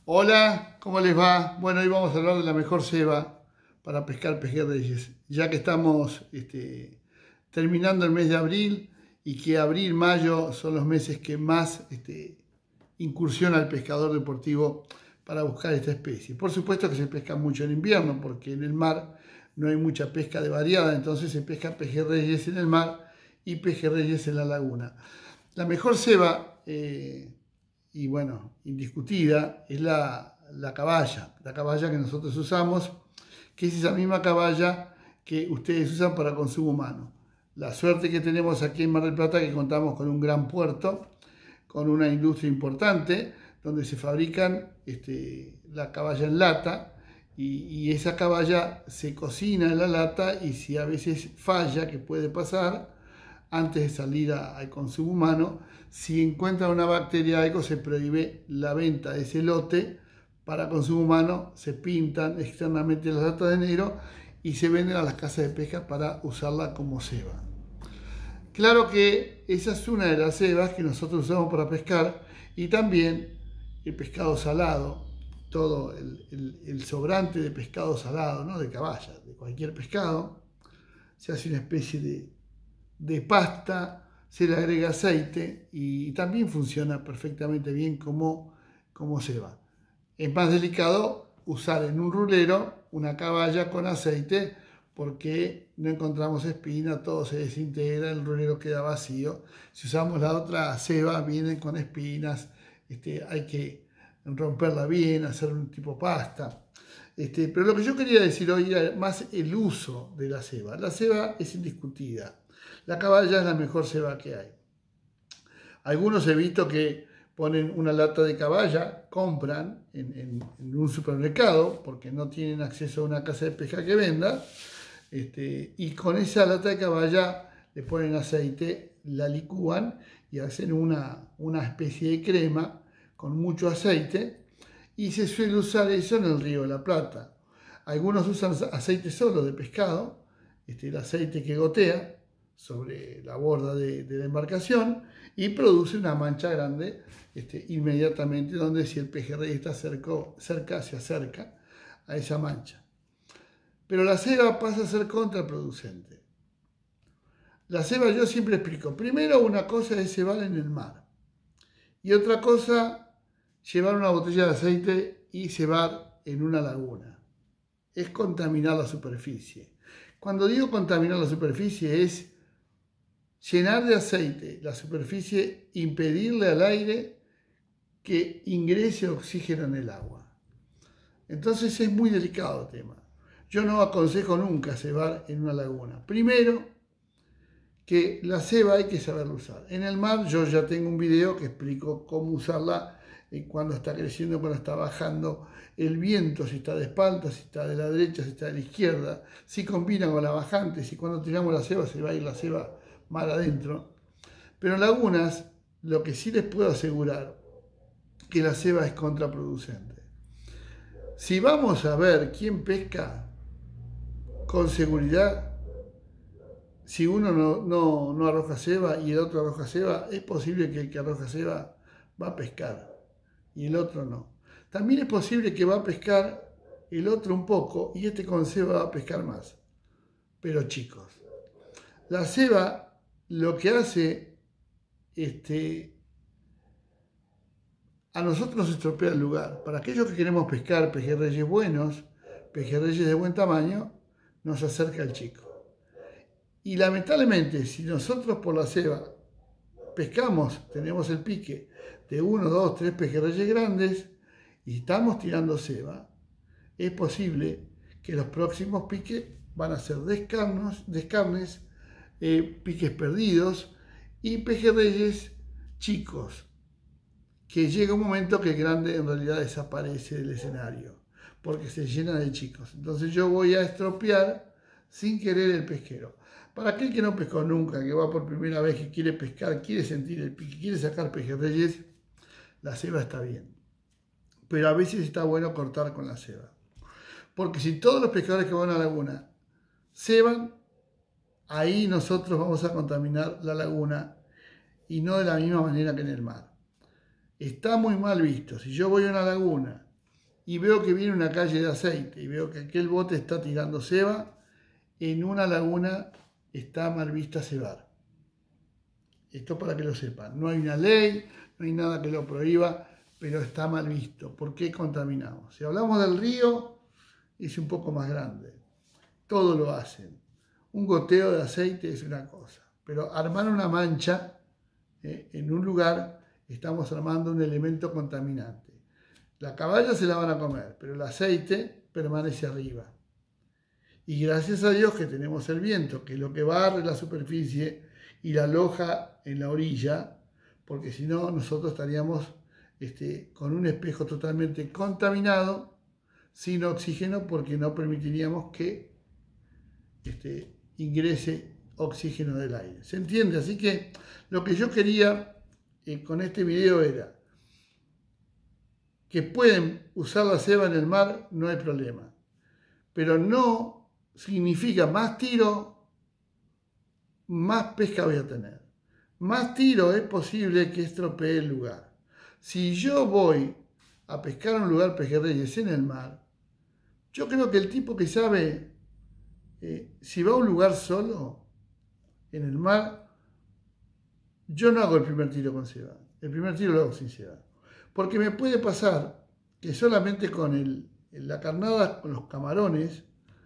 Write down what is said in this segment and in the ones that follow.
Hola, ¿cómo les va? Bueno, hoy vamos a hablar de la mejor ceba para pescar pejerreyes, ya que estamos terminando el mes de abril y que abril, mayo son los meses que más incursiona el pescador deportivo para buscar esta especie. Por supuesto que se pesca mucho en invierno, porque en el mar no hay mucha pesca de variada, entonces se pesca pejerreyes en el mar y pejerreyes en la laguna. La mejor ceba, y bueno, indiscutida, es la caballa que nosotros usamos, que es esa misma caballa que ustedes usan para consumo humano. La suerte que tenemos aquí en Mar del Plata es que contamos con un gran puerto, con una industria importante, donde se fabrican la caballa en lata, y esa caballa se cocina en la lata, y si a veces falla, que puede pasar, antes de salir al consumo humano, si encuentran una bacteria algo, se prohíbe la venta de ese lote para consumo humano, se pintan externamente las latas de negro y se venden a las casas de pesca para usarla como ceba. Claro que esa es una de las cebas que nosotros usamos para pescar, y también el pescado salado, todo el sobrante de pescado salado, no de caballa, de cualquier pescado, se hace una especie de pasta, se le agrega aceite y también funciona perfectamente bien como ceba. Es más delicado usar en un rulero una caballa con aceite, porque no encontramos espina, todo se desintegra, el rulero queda vacío. Si usamos la otra ceba, vienen con espinas, hay que romperla bien, hacer un tipo pasta. Pero lo que yo quería decir hoy era más el uso de la ceba. La ceba es indiscutida. La caballa es la mejor ceba que hay. Algunos he visto que ponen una lata de caballa, compran en un supermercado porque no tienen acceso a una casa de pesca que venda, y con esa lata de caballa le ponen aceite, la licúan y hacen una especie de crema con mucho aceite, y se suele usar eso en el Río de la Plata. Algunos usan aceite solo de pescado, el aceite que gotea sobre la borda de la embarcación, y produce una mancha grande inmediatamente, donde si el pejerrey está cerca, se acerca a esa mancha. Pero la ceba pasa a ser contraproducente. La ceba, yo siempre explico, primero una cosa es cebar en el mar, y otra cosa llevar una botella de aceite y cebar en una laguna. Es contaminar la superficie. Cuando digo contaminar la superficie, es llenar de aceite la superficie, impedirle al aire que ingrese oxígeno en el agua. Entonces es muy delicado el tema. Yo no aconsejo nunca cebar en una laguna. Primero, que la ceba hay que saberla usar. En el mar yo ya tengo un video que explico cómo usarla cuando está creciendo, cuando está bajando el viento, si está de espalda, si está de la derecha, si está de la izquierda, si combina con la bajante, si cuando tiramos la ceba se va a ir la ceba mar adentro. Pero en lagunas, lo que sí les puedo asegurar, que la ceba es contraproducente. Si vamos a ver quién pesca con seguridad, si uno no arroja ceba y el otro arroja ceba, es posible que el que arroja ceba va a pescar y el otro no. También es posible que va a pescar el otro un poco y con ceba va a pescar más. Pero chicos, la ceba lo que hace, a nosotros nos estropea el lugar. Para aquellos que queremos pescar pejerreyes buenos, pejerreyes de buen tamaño, nos acerca el chico. Y lamentablemente, si nosotros por la ceba pescamos, tenemos el pique de 1, 2, 3 pejerreyes grandes y estamos tirando ceba, es posible que los próximos piques van a ser descarnes, piques perdidos y pejerreyes chicos, que llega un momento que el grande en realidad desaparece del escenario porque se llena de chicos. Entonces yo voy a estropear sin querer el pesquero. Para aquel que no pescó nunca, que va por primera vez, que quiere pescar, quiere sentir el pique, quiere sacar pejerreyes, la ceba está bien. Pero a veces está bueno cortar con la ceba. Porque si todos los pescadores que van a la laguna ceban, ahí nosotros vamos a contaminar la laguna, y no de la misma manera que en el mar. Está muy mal visto. Si yo voy a una laguna y veo que viene una calle de aceite y veo que aquel bote está tirando ceba, en una laguna está mal vista cebar. Esto para que lo sepan. No hay una ley, no hay nada que lo prohíba, pero está mal visto. ¿Por qué contaminamos? Si hablamos del río, es un poco más grande. Todo lo hacen. Un goteo de aceite es una cosa, pero armar una mancha en un lugar, estamos armando un elemento contaminante. La caballa se la van a comer, pero el aceite permanece arriba. Y gracias a Dios que tenemos el viento, que es lo que barre la superficie y la aloja en la orilla, porque si no nosotros estaríamos con un espejo totalmente contaminado, sin oxígeno, porque no permitiríamos que ingrese oxígeno del aire. ¿Se entiende? Así que lo que yo quería con este video era que pueden usar la ceba en el mar, no hay problema. Pero no significa más tiro, más pesca voy a tener. Más tiro es posible que estropee el lugar. Si yo voy a pescar en un lugar pejerreyes en el mar, yo creo que el tipo que sabe, si va a un lugar solo, en el mar, yo no hago el primer tiro con ceba. El primer tiro lo hago sin ceba. Porque me puede pasar que solamente con la carnada, con los camarones,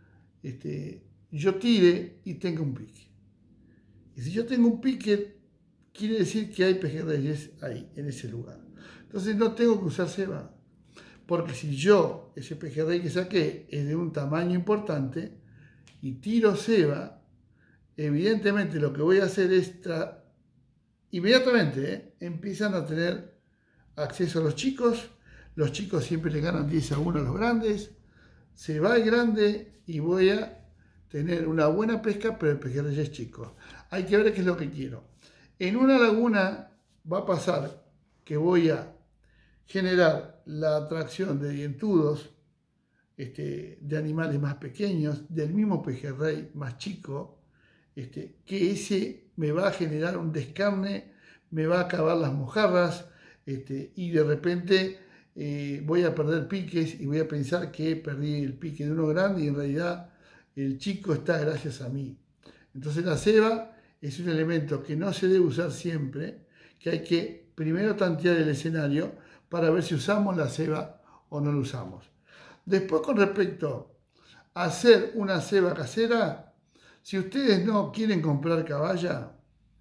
yo tire y tenga un pique. Y si yo tengo un pique, quiere decir que hay pejerreyes ahí, en ese lugar. Entonces no tengo que usar ceba. Porque si yo, ese pejerrey que saqué, es de un tamaño importante, y tiro ceba, evidentemente lo que voy a hacer es inmediatamente empiezan a tener acceso a los chicos siempre le ganan 10-1 a los grandes, se va el grande y voy a tener una buena pesca, pero el pejerrey es chico. Hay que ver qué es lo que quiero. En una laguna va a pasar que voy a generar la atracción de dientudos, de animales más pequeños, del mismo pejerrey más chico, que ese me va a generar un descarne, me va a acabar las mojarras, y de repente voy a perder piques y voy a pensar que perdí el pique de uno grande y en realidad el chico está gracias a mí. Entonces la ceba es un elemento que no se debe usar siempre, que hay que primero tantear el escenario para ver si usamos la ceba o no la usamos. Después, con respecto a hacer una ceba casera, si ustedes no quieren comprar caballa,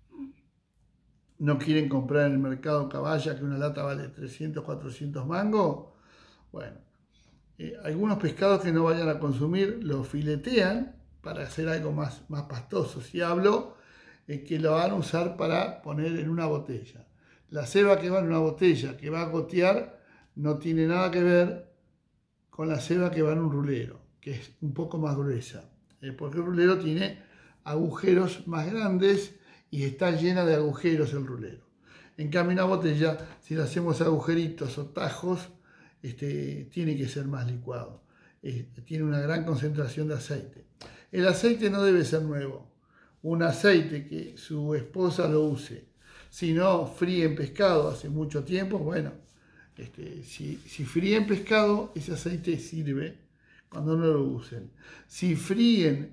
no quieren comprar en el mercado caballa, que una lata vale 300, 400 mangos, bueno, algunos pescados que no vayan a consumir los filetean para hacer algo más pastoso. Si hablo, que lo van a usar para poner en una botella. La ceba que va en una botella, que va a gotear, no tiene nada que ver con la ceba que va en un rulero, que es un poco más gruesa, porque el rulero tiene agujeros más grandes y está llena de agujeros el rulero. En cambio, una botella, si le hacemos agujeritos o tajos, tiene que ser más licuado. Tiene una gran concentración de aceite. El aceite no debe ser nuevo. Un aceite que su esposa lo use. Si no fríen pescado hace mucho tiempo, bueno, si fríen pescado, ese aceite sirve cuando no lo usen. Si fríen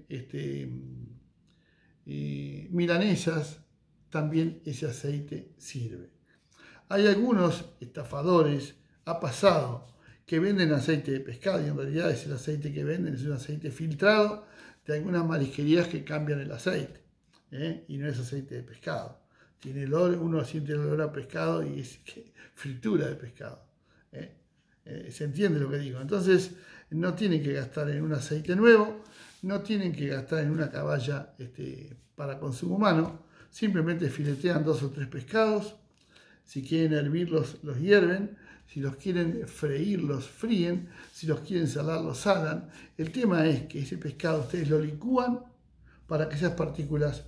milanesas, también ese aceite sirve. Hay algunos estafadores, ha pasado, que venden aceite de pescado y en realidad es el aceite que venden, es un aceite filtrado de algunas marisquerías que cambian el aceite, y no es aceite de pescado. Tiene olor, uno siente el olor a pescado y es fritura de pescado. ¿Se entiende lo que digo? Entonces no tienen que gastar en un aceite nuevo, no tienen que gastar en una caballa para consumo humano, simplemente filetean 2 o 3 pescados. Si quieren hervirlos, los hierven. Si los quieren freír, los fríen. Si los quieren salar, los salan. El tema es que ese pescado ustedes lo licúan para que esas partículas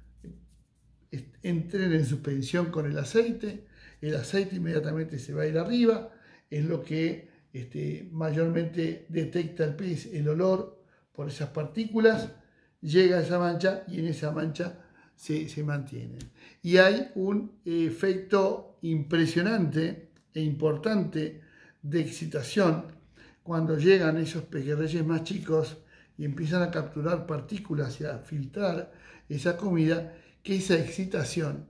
entren en suspensión con el aceite. El aceite inmediatamente se va a ir arriba. Es lo que mayormente detecta el pez, el olor por esas partículas. Llega a esa mancha y en esa mancha se mantienen. Y hay un efecto impresionante e importante de excitación cuando llegan esos pejerreyes más chicos y empiezan a capturar partículas y a filtrar esa comida, que esa excitación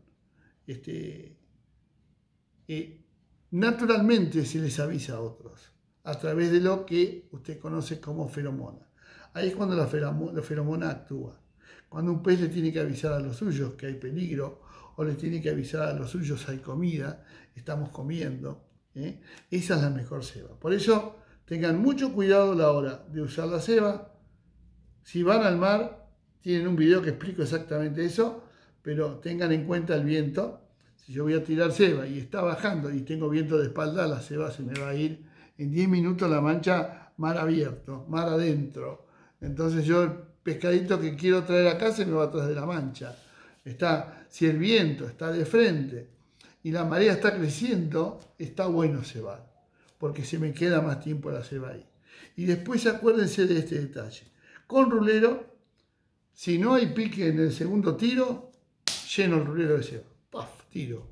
naturalmente se les avisa a otros a través de lo que usted conoce como feromona. Ahí es cuando la feromona actúa. Cuando un pez le tiene que avisar a los suyos que hay peligro, o le tiene que avisar a los suyos hay comida, estamos comiendo, esa es la mejor ceba. Por eso tengan mucho cuidado a la hora de usar la ceba. Si van al mar, tienen un video que explico exactamente eso, pero tengan en cuenta el viento. Si yo voy a tirar ceba y está bajando y tengo viento de espalda, la ceba se me va a ir en 10 minutos la mancha, mar abierto, mar adentro. Entonces yo el pescadito que quiero traer acá se me va atrás de la mancha. Si el viento está de frente y la marea está creciendo, está bueno cebar, porque se me queda más tiempo la ceba ahí. Y después acuérdense de este detalle. Con rulero, si no hay pique en el segundo tiro, lleno el rulero de ceba. ¡Paf! Tiro.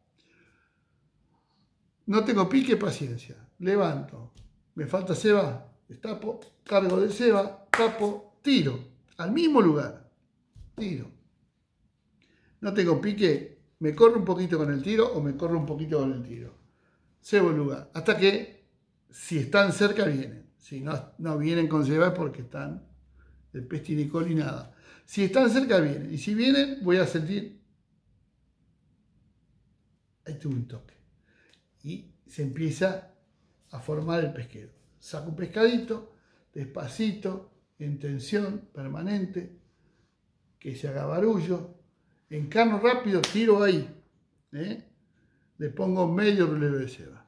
No tengo pique, paciencia. Levanto. Me falta ceba, destapo, cargo de ceba, tapo, tiro. Al mismo lugar. Tiro. No tengo pique, me corro un poquito con el tiro o me corro un poquito con el tiro. Cebo el lugar. Hasta que, si están cerca, vienen. Si no vienen con ceba es porque están el pez tiene cola y nada. Si están cerca, vienen. Y si vienen, voy a sentir. Ahí tuve un toque. Y se empieza a formar el pesquero. Saco un pescadito, despacito, en tensión permanente, que se haga barullo. Encarno rápido, tiro ahí. Le pongo medio rulero de ceba.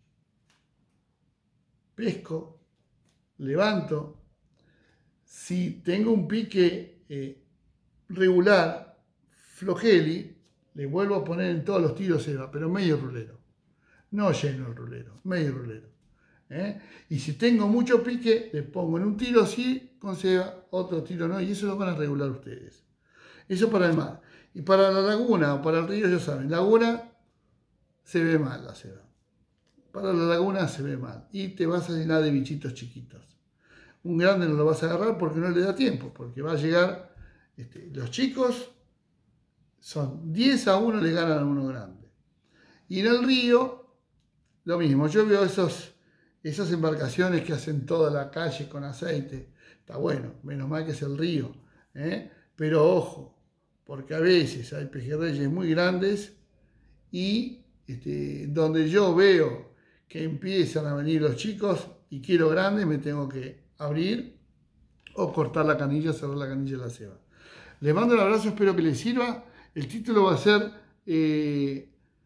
Pesco, levanto. Si tengo un pique regular, flojeli, le vuelvo a poner en todos los tiros ceba, pero medio rulero. No lleno el rulero, medio rulero. Y si tengo mucho pique, le pongo en un tiro sí con ceba, otro tiro no, y eso lo van a regular ustedes. Eso para el mar. Y para la laguna o para el río, ya saben, laguna se ve mal la ceba. Para la laguna se ve mal. Y te vas a llenar de bichitos chiquitos. Un grande no lo vas a agarrar porque no le da tiempo, porque va a llegar, los chicos son 10-1, le ganan a uno grande. Y en el río, lo mismo. Yo veo esas embarcaciones que hacen toda la calle con aceite. Está bueno, menos mal que es el río. Pero ojo, porque a veces hay pejerreyes muy grandes y donde yo veo que empiezan a venir los chicos y quiero grandes, me tengo que abrir o cortar la canilla, cerrar la canilla de la ceba. Les mando un abrazo, espero que les sirva. El título va a ser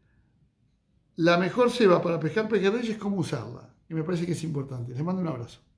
la mejor ceba para pescar pejerreyes, cómo usarla. Y me parece que es importante. Les mando un abrazo.